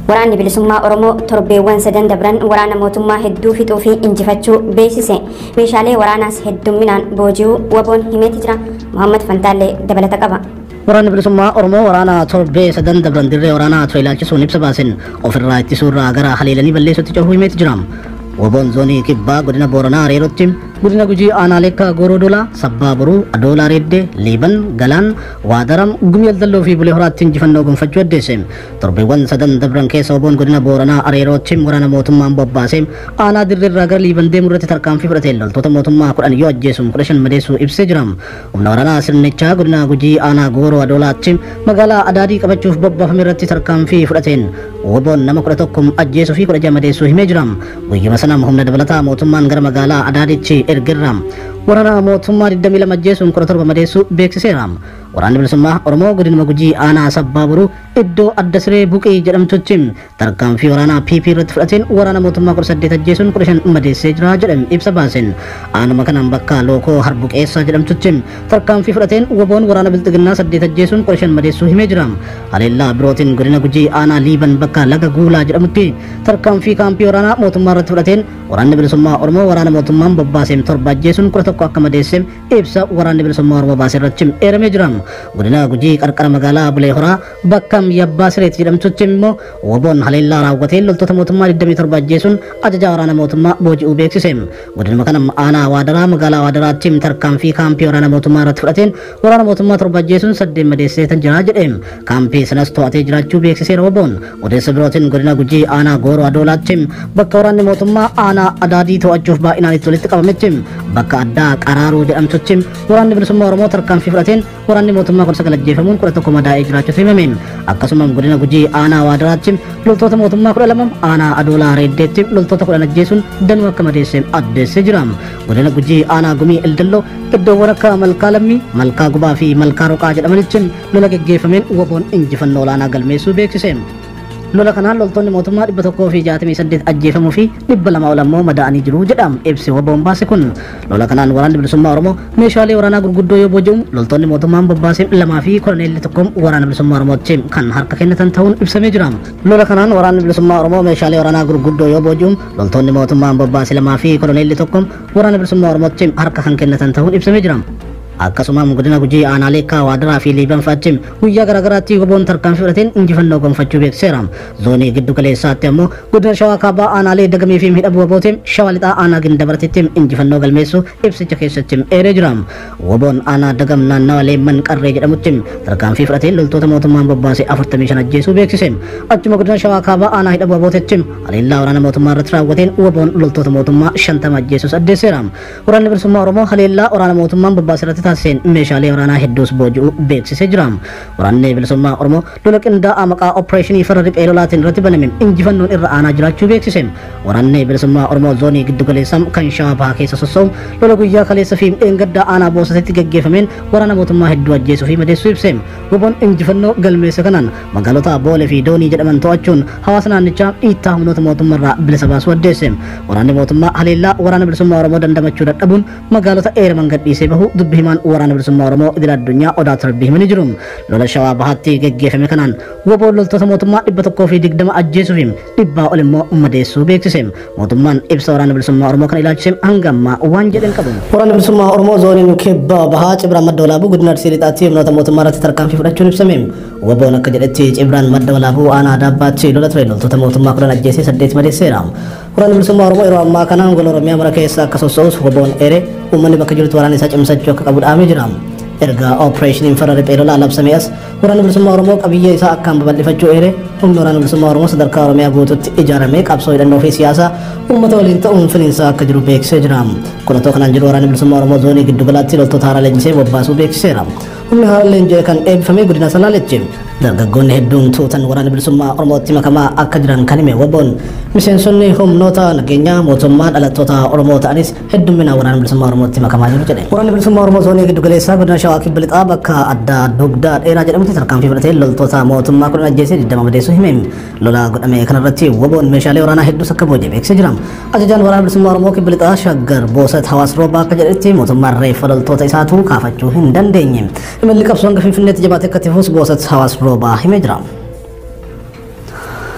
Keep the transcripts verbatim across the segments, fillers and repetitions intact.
waraanni bilisummaa Oromoo torbeewwan sadan dabran waraana mootummaa hedduu fixuu fi injifachuu beeksise. Meeshaalee waraanaas heddumminaan booji'uu waboon himeeti jira. Muhammad Fantaalee dabalata qaba. Waraanni bilisummaa Oromoo waraana torbee sadan dabran dirree waraanaa ture ilaalchisuun ibsa baasen ofirraa ittisuurraa gara haleelanii balleessutti cehuu himeeti jira. Waboon zoonii kibbaa godina Booranaa Areerootti godina Gujii Aanaleekka Goorodola Sabbaa Boruu Adoola Reedde Liiban Galaan Waadaram Gumii Aldalloo fi Bulee Horaatti injifannoo gonfachuu addeesse. Torbeewwan sadan dabran keessa waboon godina Booranaa Areerootti waraana mootummaan bobbaase aanaa dirreerraa gara Liiban deemuu irratti tarkaanfii fudhatee loltoota mootummaa kudhan yoo ajjeesuun kudha shan madeessuu ibsee jira. Humna waraanaa sirnichaa godina Gujii Aanaa Gooroo Adoolaatti magaalaa Adaadii qabachuuf bobbaafame irratti tarkaanfii fudhateen waboon nama kudha tokko ajjeesuu fi kudha jaha madeessuu himee jira. Guyyuma sanam humna dabalataa mootummaan gara magaalaa Adaadiitti ergirra. Waraana mootummaa digdamii lama ajjeesuun kudha torba madeessuu beeksiseera. Waraanni bilisummaa Oromoo godina Gujii Aanaa Sabbaa Boruu iddoo adda siree buqii jedhamtutti tarkaanfii waraanaa P P irratti fudhateen waraana mootummaa kudha saddeet ajjeesuun kudha shan madeessee jira jedhame ibsa baasen. Aanuma kanaan bakka Lookoo Harbuqeessaa jedhamtutti tarkaanfii fudhateen waboon waraana bilxiginnaa saddeet ajjeesuun kudha shan madeessuu himee jira. Haleellaa birootiin godina Gujii Aanaa Liiban bakka Laga Guulaa jedhamutti tarkaanfii kaampii waraanaa mootummaa irratti fudhateen waraanni bilisummaa Oromoo waraana mootummaan bobbaasee torba ajjeesuun kudha tokko akka madeesse ibsa waraanni bilisummaa Oromoo baasee irratti eeramee jira. Godina Gujii qarqara magaalaa Bulee Horaa bakka Yabbaa Sireet jedhamtutti immoo waboon haleellaa raawwatee loltoota mootummaa digdamii torba ajjeesuun ajajaa waraana mootummaa booji'uu beeksise. Godina kana aanaa Waadaraa magaalaa Waadaraatti tarkaanfii kaampii waraana mootummaa irratti fudhateen waraana mootummaa torba ajjeesuun saddeet madeessee tan jira jedhe. Kaampii sanas to'atee jiraachuu beeksiseera waboon. Odeessa birootiin godina Gujii aanaa Gooroo Adoolaatti bakka waraanni mootummaa aanaa Adaadii to'achuuf baay'inaan itti walitti qabametti bakka addaa Qaraaruu jedhamtutti waraanni bilisummaa Oromoo tarkaanfii fudhateen waraanni mootummaa kudha sagal ajjeefamuun kudha tokko madaa'ee jiraachuu himame. Akkasumas godina Gujii aanaa Waadaraatti loltoota mootummaa kudha lama aanaa Adoolaa Reeddeetti loltoota kudhan ajjeesuun danuu akka madeesse addeessee jira. Godina Gujii aanaa Gumii Eldalloo iddoowwan akka Malkaa Lammii, Malkaa Gubaa fi Malkaa Roqaa jedhamanitti lola geggeeffameen waboon injifannoo olaanaa galmeessuu beeksise. Lola kanaan loltoonni mootummaa dhibba tokkoo fi jaatamii saddeet ajjeefamuu fi dhibba lama ol ammoo madaa'anii jiru jedhama ibsi waboon baase kun. Lola kanaan waraanni bilisummaa Oromoo meeshaalee waraanaa gurguddoo yoo booji'u loltoonni mootummaan bobbaase lamaa fi koloneelli tokko waraana bilisummaa Oromootti kan harka kennatan ta'uun ibsamee jira. Lola kanaan waraanni bilisummaa Oromoo meeshaalee waraanaa gurguddoo yoo booji'u loltoonni mootummaan bobbaase lamaa fi koloneelli tokko waraana bilisummaa Oromootti harka kan kennatan ta'uun ibsamee jira. Akkasumas godina Gujii Aanaleekka Waadaraa fi Liiban fa'aatti guyyaa garaagaraatti waboon tarkaanfii fudhateen injifannoo gonfachuu beeksiseera. Zoonii giddu galeessaatti ammoo godina Shawaa Kaabaa Aanaalee Dagamii fi Hidha Bu'abootiin Shawaa Lixaa Aanaa Gindabaratitti injifannoo galmeessuu ibsicha keessatti eeree jira. Waboon Aanaa Dagam naannawa Leemman Qarree jedhamutti tarkaanfii fudhateen loltoota mootummaan bobbaasee afurtamii shan ajjeesuu beeksise. Achuma godina Shawaa Kaabaa Aanaa Hidha Bu'abootitti haleellaa waraana mootummaa irratti raawwateen waboon loltoota mootummaa shantama ajjeesuus addeesseera. Waraanni bilisummaa Oromoo haleellaa waraana mootummaan bobbaasee irratti taasiseen meeshaalee waraanaa hedduus booji'uu beeksisee jira. Waraanni bilisummaa Oromoo lola qindaa'aa maqaa Opereeshinii Farra Riphee Lolaatiin irratti banameen injifannoon irra aanaa jiraachuu beeksise. Waraanni bilisummaa Oromoo zoonii giddu galeessaa kan Shawaa Bahaa keessa sossa'u lola guyyaa kaleessa fi dheengaddaa aanaa Boosatetti gaggeeffameen waraana mootummaa hedduu ajjeesuu fi madeessuu ibse. Waboon injifannoo galmeesse kanaan magaalota Boolee fi Doonii jedhaman to'achuun hawaasa naannichaa dhiittaa humnoota mootummaarraa bilisa baasuu addeesse. Waraanni mootummaa haleellaa waraana bilisummaa Oromoo dandamachuu dadhabuun magaalota eeraman gadhiisee bahu dubbi himaan waraana bilisummaa Oromoo idil addunyaa Odaa Tarbii himanii jiru. Lola Shawaa Bahaatti gaggeeffame kanaan waboon loltoota mootummaa dhibba tokkoo fi digdama ajjeesuu fi dhibbaa ol immoo madeessuu beeksise. Mootummaan ibsa waraana bilisummaa Oromoo kana ilaalchisee hanga ammaa waan jedhan qabu. Waraanni bilisummaa Oromoo zooniin kibbaa bahaa Cibraa madda walaabuu godina Arsii Lixaatti humnoota mootummaa irratti tarkaanfii fudhachuun ibsame. Waboon akka jedhetti Cibraan madda walaabuu aanaa Daabbaatti lola ture loltoota mootummaa kudhan ajjeesee saddeet madeesseera. Waraanni bilisummaa Oromoo yeroo ammaa kana gola Oromiyaa mara keessa akka sossa'us waboon eeree uummanni bakka jirutti waraana isaa cimsachuu akka qabu dhaamee jira. Erga Opereeshinii Farra Riphee Lolaa labsamee as waraanni bilisummaa Oromoo qabiyyee isaa akkaan babal'ifachuu eere humni waraana bilisummaa Oromoo sadarkaa Oromiyaa guutuutti ijaaramee qabsoo hidhannoo fi siyaasaa uummata waliin ta'uun finiinsaa akka jiru beeksisee jira. Kunatoo kanaan jiru waraanni bilisummaa Oromoo zoonii giddu galaatti loltoota haaraa leenjisee bobbaasuu beeksiseera. Humni haaraa leenjii kan eebbifamee godina Salaaleetti dargaggoonni hedduun tuutan waraana bilisummaa Oromootti makamaa akka jiran kan hime waboon miseensonni humnoota nageenyaa mootummaa dhalattoota Oromoo ta'anis hedduminaan waraana bilisummaa Oromootti makamaa jiru jedhe. Waraanni bilisummaa Oromoo zoonii giddu galeessaa godina Shawaa Kibba Lixaa bakka addaa dugdaa dheeraa jedhamutti tarkaanfii fudhatee loltoota mootummaa kudhan ajjeesee digdama madeessuu hime. Lola godhame kanarratti waboon meeshaalee waraanaa hedduus akka booji'e beeksisee jira. Ajajaan waraana bilisummaa Oromoo Kibba Lixaa Shaggar Boosat Hawaas Roobaa akka jedhetti mootummaan reeffa loltoota isaatu kaafachuu hin dandeenye. Imalli qabsoo hanga Finfinneetti jabaatee akka tifus Boosat Hawaas Roobaa himee jira.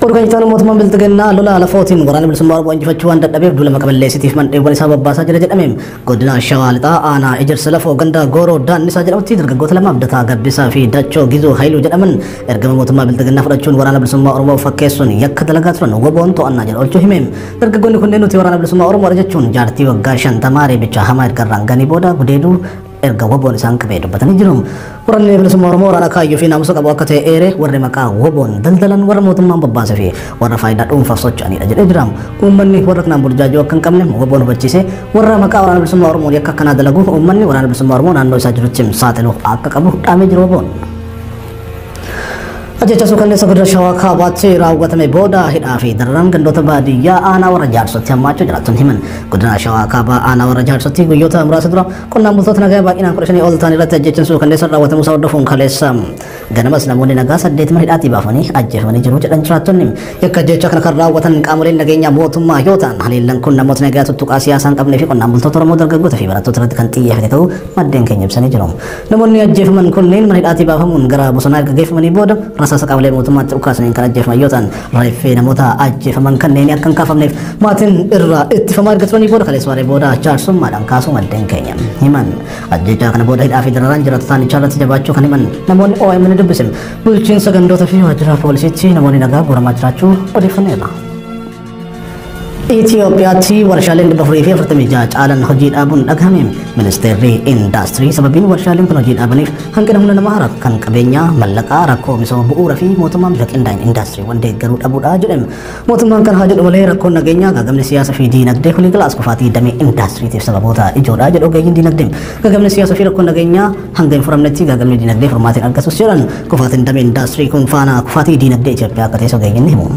Kudu kan jitaan mootummaan biltigannaa lola lafootiin waraana bilisummaa Oromoo injifachuu waan dadhabeef duula maqaballeessitiif mandheewwan isaa babbaasaa jira jedhameem godina Shawaa Lixaa aanaa Ejersa lafoo ganda Gooroo Daannisaa jedhamutti dargaggoota lama abdataa Gabbisaa fi Dachoo Gizoo Haayiluu jedhaman ergama mootummaa biltigannaa fudhachuun waraana bilisummaa Oromoo fakkeessuun yakka dalagaa turan woboon to'annaa jedha oolchuu himeem dargaggoonni kunneen nuti waraana bilisummaa Oromoo jechuun jaartii waggaa shantamaa reebicha hamaa ergarraan ganii booda gudeeduu erga woboon isaan qabee dubbatanii jiru. Waraanni bilisummaa Oromoo waraana kaayyoo fi naamusa qabu akka ta'e eere warri maqaa woboon daldalan warra mootummaan babbaasee fi warra faayidaa dhuunfaaf socho'anidha jedhee jira. Uummanni warra kanaan burjaajoo akka hin qabne woboon hubachiisee warra maqaa waraana bilisummaa Oromoo yakka akkanaa dalagu uummanni waraana bilisummaa Oromoo naannoo isaa jirutti saaxiluu akka qabu dhaamee jira woboon. Ajjecha suukanneessa godina Shawaa Kaabaatti raawwatame booda hidhaa fi dararaan gandoota baadiyyaa aanaa warra jaarsotti hammaachuu jiraattoonni himan. Godina Shawaa Kaabaa aanaa warra jaarsotti guyyoota muraasa dura qonnaan bultoota nagaa baay'inaan kudha shanii ol ta'an irratti ajjechaan suukanneessa raawwatamuu isaa hordofuun kaleessa. Ganamas namoonni nagaa saddeetman hidhaatii baafamanii ajjeefamanii jiru jedhan jiraattonni. Yakka ajjechaa kana kan raawwatan qaamoleen nageenyaa mootummaa yoo ta'an haleellaan kun namoota nagaa tuttuqaa siyaasaa hin qabnee fi qonnaan bultoota Oromoo dargaggoota fi barattoota irratti kan xiyyeeffate ta'uu maddeen keenya ibsanii jiru. Namoonni ajjeefaman kunneen mana hidhaatii baafamuun gara bosonaa erga geeffamanii booda rasaasa qaamolee mootummaatti dhukaasaniin kan ajjeefaman yoo ta'an reeffee namoota ajjeefaman kanneen akka hin kaafamneef maatiin irraa ittifamaa erga turanii booda kaleessa waaree booda jaarsummaadhaan kaasuu maddeen keenya himan. Ajjechaa kana booda hidhaa fi dararaan jiraattotaa nichaa irratti jabaachuu kan himan namoonni O M N dubbisen bulchiinsa gandoota fi waajjira poolisiitti namoonni nagaa guuramaa jiraachuu odeeffanneerra. Itoophiyaatti warshaaleen dhibba afurii fi afurtamii jaha caalan hojii dhaabuun dhagahame. Ministeerri Indaastirii sababiin warshaaleen kun hojii dhaabaniif hanqina humna namaa kan qabeenyaa mallaqaa rakkoo misooma bu'uura fi mootummaan bifa qindaa'in indaastiriiwwan deeggaruu dhabuudha jedhame. Mootummaan kan haa jedhu malee rakkoon nageenyaa gaagamni siyaasa fi diinagdee waliigalaas kufaatii damee indaastiriitiif sababoota ijoodha jedhu ogeeyyiin diinagdee. Gaagamni siyaasa fi rakkoon nageenyaa hanga hin furamnetti gaagamni diinagdee furmaatiin argatus jedhan kufaatiin damee indaastirii kun faana kufaatii diinagdee Itoophiyaa akka ta'e ogeeyyiin himu.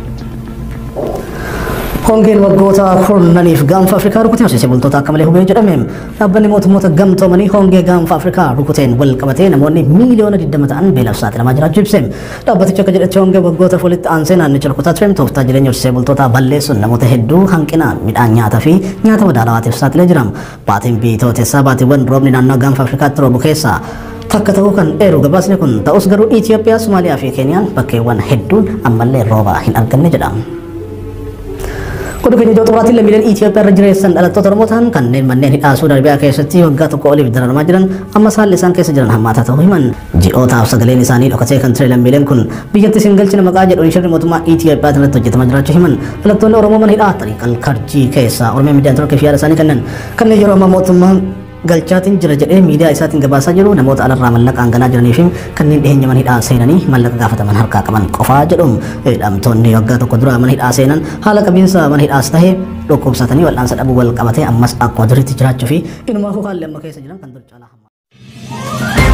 Hongeen waggoota kurnaniif gaanfa Afrikaa rukutee horsiisee bultoota akka malee hubee jedhame. Dhaabbanni mootummoota gamtoomanii hongee gaanfa Afrikaa rukuteen wal qabatee namoonni miiliyoona digdama ta'an beelaaf saaxilamaa jiraachuu ibse. Dhaabbatichi akka jedhetti hongee waggoota walitti aansee naannicha rukutaa ture tooftaa jireenya horsiisee bultootaa balleessuun namoota hedduu hanqinaan midhaan nyaataa fi nyaata madaalawaatiif saaxilee jira. Baatiin bitootessaa baatiiwwan roobni naannoo gaanfa Afrikaatti roobu keessaa takka ta'uu kan eeru gabaasni kun ta'us garuu Itoophiyaa, Somaaliyaa fi Keeniyaan bakkeewwan hedduun ammallee rooba hin arganne jedha. Kudu keenya Itoophiyaa xumuraatiin lammiileen Itoophiyaa irra jireessan dhalattoota Oromoo ta'an kanneen manneen hidhaa Suudi Arabiyaa keessatti waggaa tokko oliif dararamaa jiran amma haalli isaan keessa jiran hammaataa ta'uu himan. Ji'ootaaf sagaleen isaanii dhokatee kan ture lammiileen kun biyyatti siin galchina maqaa jedhuun shirri mootummaa Itoophiyaa irratti hojjetamaa jiraachuu himan. Dhalattoonni Oromoo mana hidhaa Xariiqal Karjii keessaa Oromiyaa miidiyaa turkii fi yaada isaanii kennan kanneen yeroo ammaa mootummaan galchaatiin jira jedhee miidiyaa isaatiin gabaasaa jiru namoota alarraa mallaqaan ganaa jiranii fi kanneen dhiheenya mana hidhaa seenanii mallaqa gaafataman harkaa qaban qofaa jedhuun hidhamtoonni waggaa tokko dura mana hidhaa seenan haala qabiinsa mana hidhaas tahee dhukkubsatanii wal'aansa dhabuu wal qabatee ammas akkuma duriitti jiraachuu fi inumaa haalli amma keessa jiran kan dur caalaa hamma.